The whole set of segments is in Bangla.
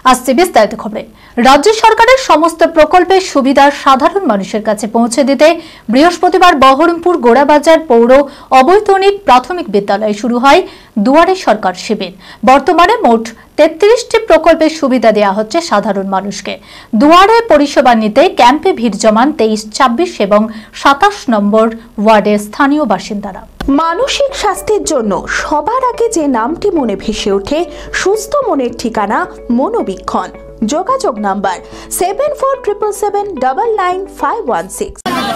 আসছে বিস্তারিত খবরে। রাজ্য সরকারের সমস্ত প্রকল্পের সুবিধা সাধারণ মানুষের কাছে পৌঁছে দিতে বৃহস্পতিবার বহরমপুর গোড়াবাজার পৌর অবৈতনিক প্রাথমিক বিদ্যালয়ে শুরু হয় দুয়ারে সরকার শিবির। বর্তমানে মোট 33টি প্রকল্পের সুবিধা দেওয়া হচ্ছে সাধারণ মানুষকে। দুয়ারে পরিষেবা নিতে ক্যাম্পে ভিড় জমান 23, 26 এবং 27 নম্বর ওয়ার্ডের স্থানীয় বাসিন্দারা। মানসিক স্বাস্থ্যের জন্য সবার আগে যে নামটি মনে ভেসে ওঠে, সুস্থ মনের ঠিকানা মনোবীক্ষণ। যোগাযোগ নাম্বার 7477799516।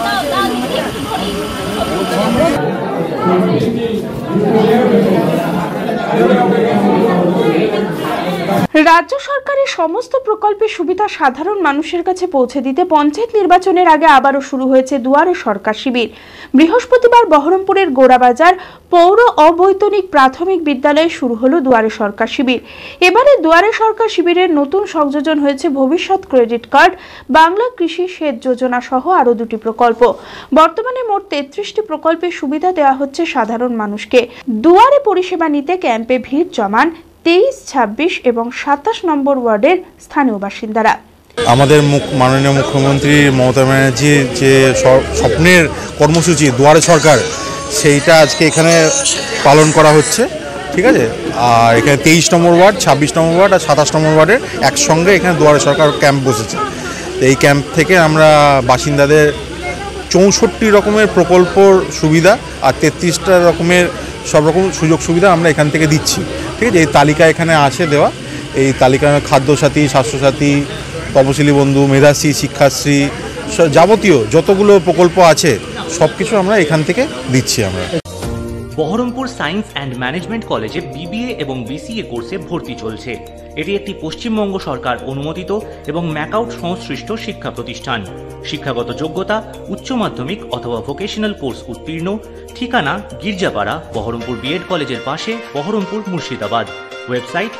রাজ্য সরকারের সমস্ত প্রকল্পের সুবিধা সাধারণ মানুষের কাছে পৌঁছে দিতে পঞ্চায়েত নির্বাচনের আগে আবারও শুরু হয়েছে দুয়ারে সরকার শিবির। বৃহস্পতিবার বহরমপুরের গোড়াবাজার পৌর অবৈতনিক প্রাথমিক বিদ্যালয়ে শুরু হলো দুয়ারে সরকার শিবির। এবারে দুয়ারে সরকার শিবিরের নতুন সংযোজন হয়েছে ভবিষ্যৎ ক্রেডিট কার্ড, বাংলা কৃষি সেচ যোজনা সহ আরও 2টি প্রকল্প। বর্তমানে মোট 33টি প্রকল্পের সুবিধা দেওয়া হচ্ছে সাধারণ মানুষকে। দুয়ারে পরিষেবা নিতে ক্যাম্পে ভিড় জমান 23, 26 এবং 27 নম্বর ওয়ার্ডের স্থানীয় বাসিন্দারা। আমাদের মাননীয় মুখ্যমন্ত্রী মমতা ব্যানার্জির যে স্বপ্নের কর্মসূচি দুয়ারে সরকার, সেইটা আজকে এখানে পালন করা হচ্ছে। ঠিক আছে, আর এখানে 23 নম্বর ওয়ার্ড, 26 নম্বর ওয়ার্ড আর 27 নম্বর ওয়ার্ডের একসঙ্গে এখানে দুয়ারে সরকার ক্যাম্প বসেছে। এই ক্যাম্প থেকে আমরা বাসিন্দাদের 64 রকমের প্রকল্প সুবিধা আর 33টা রকমের সব রকম সুযোগ সুবিধা আমরা এখান থেকে দিচ্ছি। ঠিক আছে, এই তালিকা এখানে আছে দেওয়া। এই তালিকায় খাদ্যসাথী, স্বাস্থ্যসাথী, তপশিলি বন্ধু, মেধাশ্রী, শিক্ষাশ্রী, যাবতীয় যতগুলো প্রকল্প আছে সব কিছু আমরা এখান থেকে দিচ্ছি। আমরা বহরমপুর সায়েন্স অ্যান্ড ম্যানেজমেন্ট কলেজে BBA এবং BCA কোর্সে ভর্তি চলছে। এটি একটি পশ্চিমবঙ্গ সরকার অনুমোদিত এবং ম্যাকআউট সংশ্লিষ্ট শিক্ষা প্রতিষ্ঠান। শিক্ষাগত যোগ্যতা উচ্চ মাধ্যমিক অথবা ভোকেশনাল কোর্স উত্তীর্ণ। ঠিকানা গির্জাপাড়া, বহরমপুর BEd কলেজের পাশে, Berhampore, Murshidabad. Website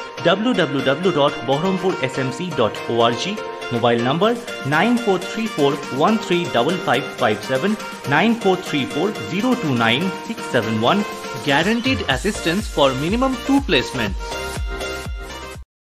www.bohrampur.smc.org। Mobile number 9434135557, 9434029671. Guaranteed assistance for minimum 2 placements.